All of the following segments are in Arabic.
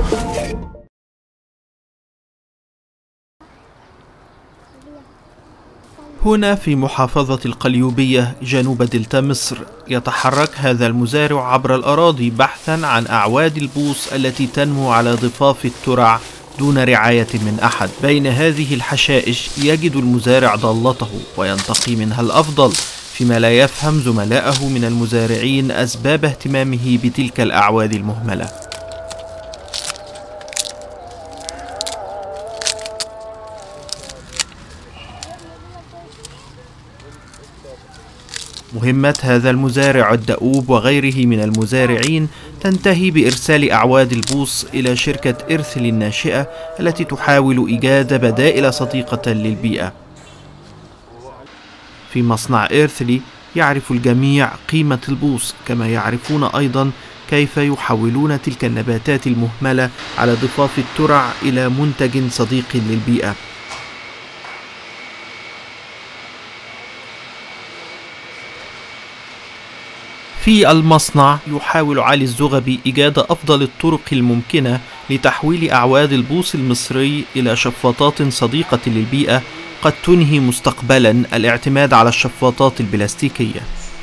هنا في محافظة القليوبية جنوب دلتا مصر، يتحرك هذا المزارع عبر الأراضي بحثا عن أعواد البوص التي تنمو على ضفاف الترع دون رعاية من أحد. بين هذه الحشائش يجد المزارع ضالته وينتقي منها الأفضل، فيما لا يفهم زملائه من المزارعين أسباب اهتمامه بتلك الأعواد المهملة. مهمة هذا المزارع الدؤوب وغيره من المزارعين تنتهي بإرسال أعواد البوص إلى شركة إرثلي الناشئة التي تحاول إيجاد بدائل صديقة للبيئة. في مصنع إرثلي يعرف الجميع قيمة البوص، كما يعرفون أيضا كيف يحولون تلك النباتات المهملة على ضفاف الترع إلى منتج صديق للبيئة. في المصنع يحاول علي الزغبي إيجاد أفضل الطرق الممكنة لتحويل أعواد البوص المصري إلى شفاطات صديقة للبيئة قد تنهي مستقبلا الاعتماد على الشفاطات البلاستيكية.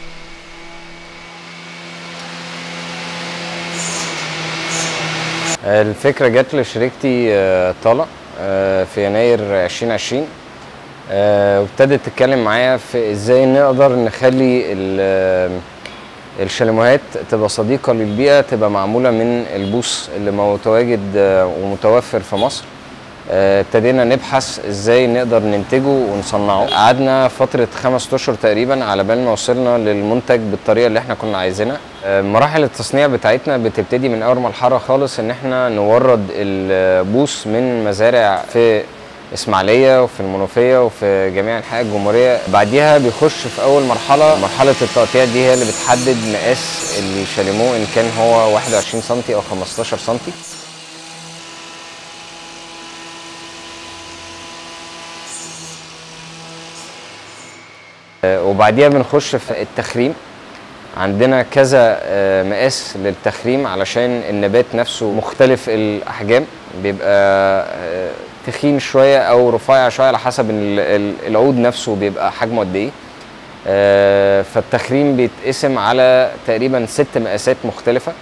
الفكرة جت لشريكتي طلع في يناير 2020، وابتدت تتكلم معايا في ازاي نقدر نخلي الشاليموهات تبقى صديقة للبيئة، تبقى معمولة من البوص اللي متواجد ومتوفر في مصر. ابتدينا نبحث ازاي نقدر ننتجه ونصنعه. قعدنا فترة 5 أشهر تقريبا على بال ما وصلنا للمنتج بالطريقة اللي احنا كنا عايزينها. مراحل التصنيع بتاعتنا بتبتدي من اول مرحلة خالص ان احنا نورد البوص من مزارع في اسماعيليه وفي المنوفيه وفي جميع انحاء الجمهوريه. بعديها بيخش في اول مرحله التقطيع، دي هي اللي بتحدد مقاس الشاليمو ان كان هو 21 سم او 15 سم. وبعديها بنخش في التخريم. عندنا كذا مقاس للتخريم علشان النبات نفسه مختلف الاحجام، بيبقى تخين شويه او رفيع شويه على حسب العود نفسه بيبقى حجمه قد ايه. فالتخريم بيتقسم على تقريبا 6 مقاسات مختلفه،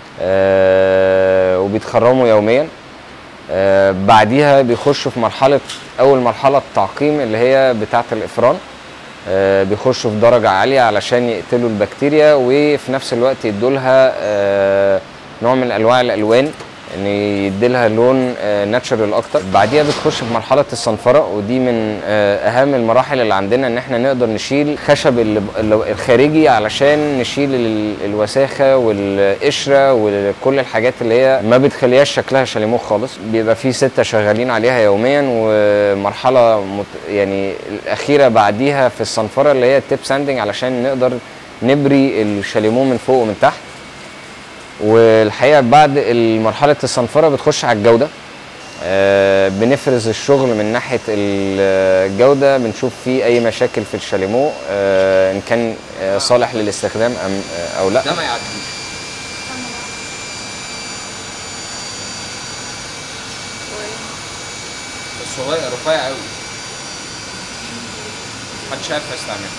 وبيتخرموا يوميا. بعديها بيخشوا في اول مرحله التعقيم اللي هي بتاعه الافران. بيخشوا في درجه عاليه علشان يقتلوا البكتيريا، وفي نفس الوقت يدولها نوع من انواع الالوان ان يديلها لون ناتشرال اكتر. بعديها بتخش في مرحله الصنفره، ودي من اهم المراحل اللي عندنا، ان احنا نقدر نشيل خشب الخارجي علشان نشيل الوساخه والقشره وكل الحاجات اللي هي ما بتخليهاش شكلها شاليمو خالص. بيبقى في 6 شغالين عليها يوميا. ومرحله يعني الاخيره بعديها في الصنفره اللي هي التيب ساندنج علشان نقدر نبري الشاليمو من فوق ومن تحت. والحقيقه بعد مرحله الصنفره بتخش على الجوده. بنفرز الشغل من ناحيه الجوده، بنشوف فيه اي مشاكل في الشاليمو ان كان صالح للاستخدام او لا. ده ما يعديش الصغير رفيع قوي، محدش عارف يستعمله.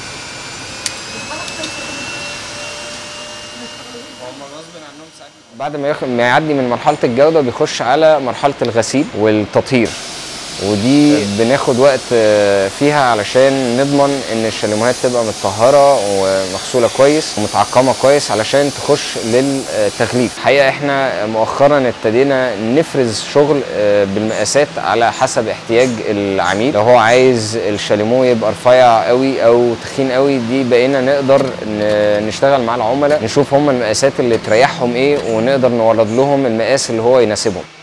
بعد ما يعدي من مرحله الجوده بيخش على مرحله الغسيل والتطهير، ودي بناخد وقت فيها علشان نضمن ان الشاليموهات تبقى متطهره ومغسوله كويس ومتعقمه كويس علشان تخش للتغليف. الحقيقه احنا مؤخرا ابتدينا نفرز شغل بالمقاسات على حسب احتياج العميل. لو هو عايز الشاليمو يبقى رفيع قوي او تخين قوي، دي بقينا نقدر نشتغل مع العملاء، نشوف هم المقاسات اللي تريحهم ايه ونقدر نورد لهم المقاس اللي هو يناسبهم.